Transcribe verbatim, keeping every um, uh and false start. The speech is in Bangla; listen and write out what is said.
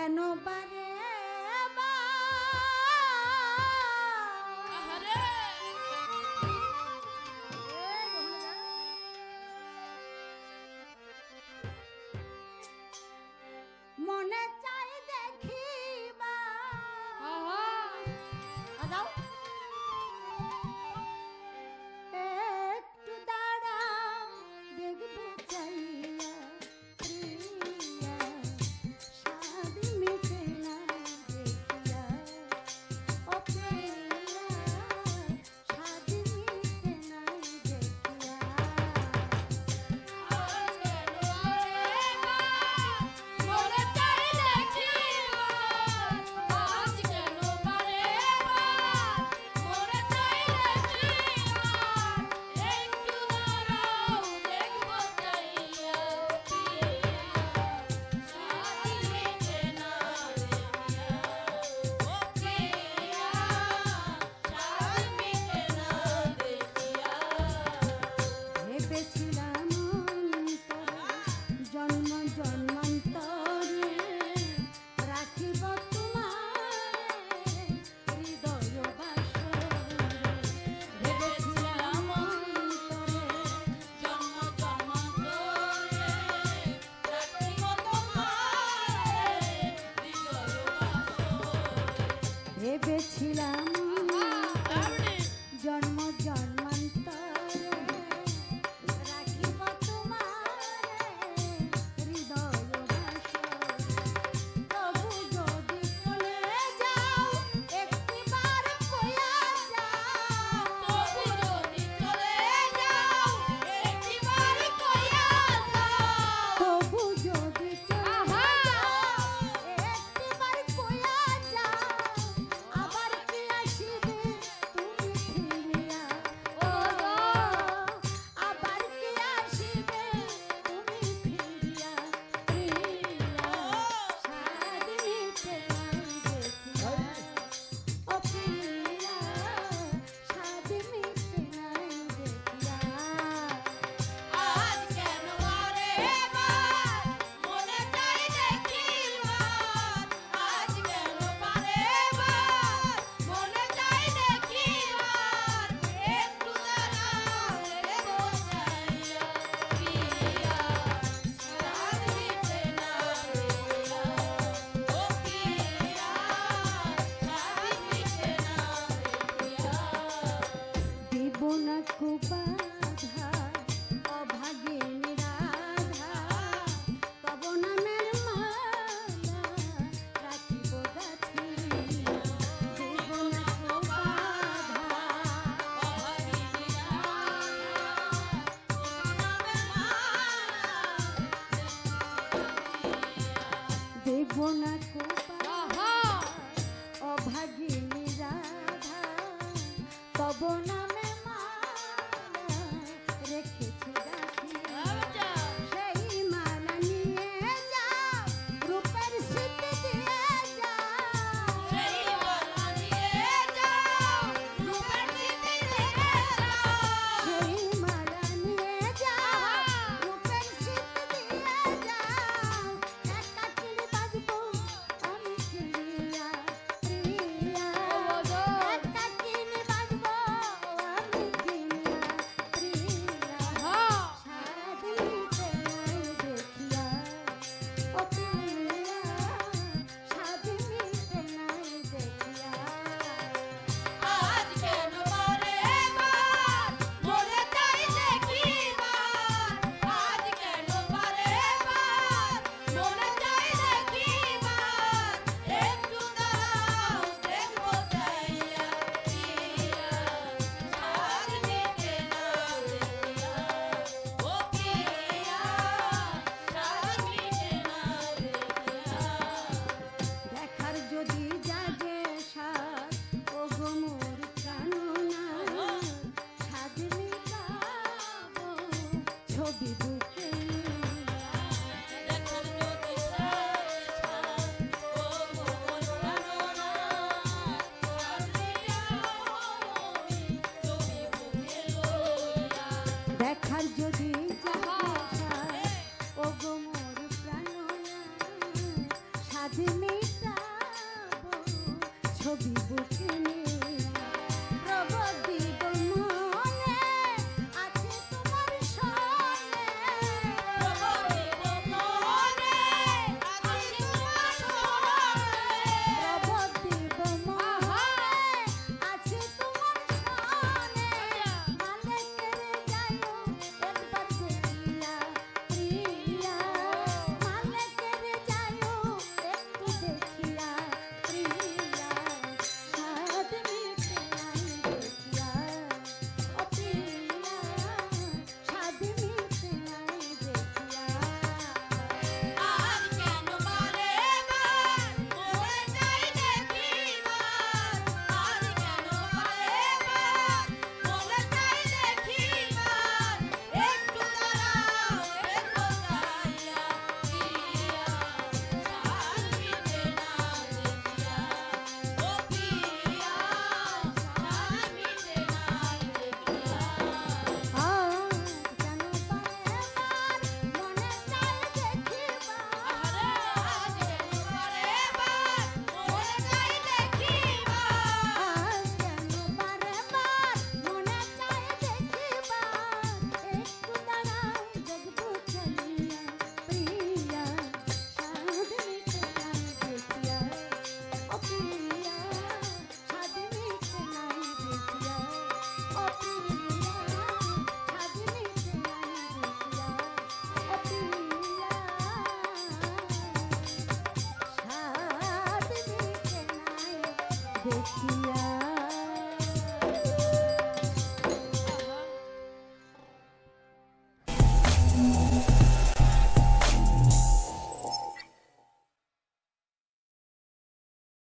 কেন বারে মনে চাই দেখিবা একটু দাঁড়াও দেখবো চাইয়া প্রিয়া স্বাদ মিটে না দেখিয়া ও প্রিয়া স্বাদ মিটে না দেখিয়া ভেবেছিলাম জন্ম জন্মান্তরে রাখিব তোমারে হৃদয় বাসরে তবু যদি চলে যাও একটিবার কইয়া যাও তবু যদি চলে যাও একটিবার কইয়া যাও তবু যদি চলে যাও একটিবার কইয়া যাও আবার কি আসিবে তুমি ফিরিয়া ও আবার কি আসিবে তুমি ফিরিয়া প্রিয়া স্বাদ মিটে নাই দেখিয়া ও প্রিয়া স্বাদ মিটে নাই দেখিয়া আজ কেন বারে বার মনে চাই দেখিবার আজ কেন বারে বার মনে চাই দেখিবার একটু দাঁড়াও দেখবো চাইয়া প্রিয়া স্বাদ মিটে না দেখিয়া ও প্রিয়া স্বাদ মিটে না দেখিয়া দেব না কুবাধা অভাগিনী রাধা তব নামের মালা রাখিব গাথিয়া দেব না কুবাধা অভাগিনী রাধা দেব না কুবাধা অভাগিনী রাধা তব নামে মালা রেখেছি গাথিয়া সেই মালা নিয়ে যাও রূপের স্মৃতি দিয়ে যাও সেই মালা নিয়ে যাও রূপের স্মৃতি দিয়ে যাও সেই মালা নিয়ে যাও রূপের স্মৃতি দিয়ে যাও একাকিনী বাজবো আমি প্রিয়া প্রিয়া একাকিনী বাজবো আমি প্রিয়া প্রিয়া স্বাদ মিটে নাই দেখিয়া ও প্রিয়া স্বাদ মিটে নাই দেখিয়া আজ কেন বারে বার মনে চাই দেখিবার আজ কেন বারে বার মনে চাই দেখিবার একটু দাঁড়াও দেখবো চাইয়া প্রিয়া স্বাদ মিটে না দেখিয়া ও প্রিয়া স্বাদ মিটে না দেখিয়া দেখার যদি জাগে সার ও গো মোর প্রাণনা স্বাদ মিটাবো ছবি বুকে দেখার যদি জাগে সার ও গো মোর প্রাণনা স্বাদ মিটাবো ছবি বুকে লইয়া দেখার যদি জাগে সার ও গো মোর প্রাণনা স্বাদ মিটাবো দেখিলে